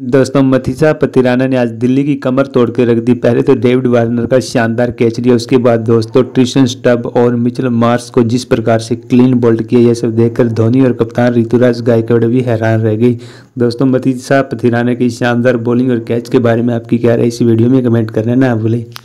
दोस्तों मथीसा पतिराना ने आज दिल्ली की कमर तोड़ के रख दी। पहले तो डेविड वार्नर का शानदार कैच लिया, उसके बाद दोस्तों ट्रिशन स्टब और मिचेल मार्श को जिस प्रकार से क्लीन बोल्ड किया, यह सब देखकर धोनी और कप्तान ऋतुराज गायकवाड़ भी हैरान रह गई। दोस्तों मथीसा पतिराना की शानदार बॉलिंग और कैच के बारे में आपकी क्या राय, इस वीडियो में कमेंट करना ना भूलें।